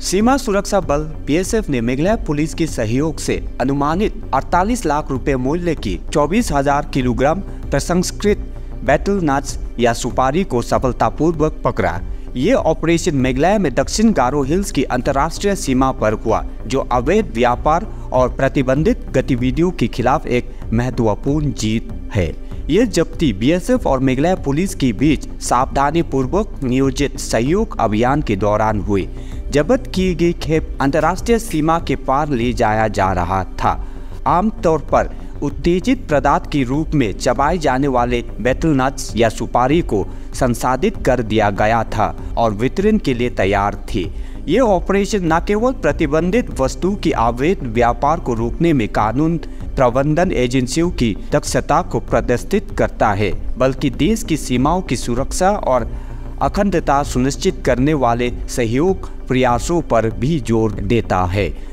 सीमा सुरक्षा बल बीएसएफ ने मेघालय पुलिस के सहयोग से अनुमानित 48 लाख रुपए मूल्य की 24,000 किलोग्राम प्रसंस्कृत बैटल नट्स या सुपारी को सफलतापूर्वक पकड़ा। ये ऑपरेशन मेघालय में दक्षिण गारो हिल्स की अंतर्राष्ट्रीय सीमा पर हुआ, जो अवैध व्यापार और प्रतिबंधित गतिविधियों के खिलाफ एक महत्वपूर्ण जीत है। ये जब्ती बीएसएफ और मेघालय पुलिस के बीच सावधानी पूर्वक नियोजित सहयोग अभियान के दौरान हुई। जब्त की गई खेप अंतर्राष्ट्रीय सीमा के पार ले जाया जा रहा था। आमतौर पर उत्तेजित पदार्थ के रूप में चबाए जाने वाले बैटल नट्स या सुपारी को संसाधित कर दिया गया था और वितरण के लिए तैयार थी। ये ऑपरेशन न केवल प्रतिबंधित वस्तु के अवैध व्यापार को रोकने में कानून प्रबंधन एजेंसियों की दक्षता को प्रदर्शित करता है, बल्कि देश की सीमाओं की सुरक्षा और अखंडता सुनिश्चित करने वाले सहयोग प्रयासों पर भी जोर देता है।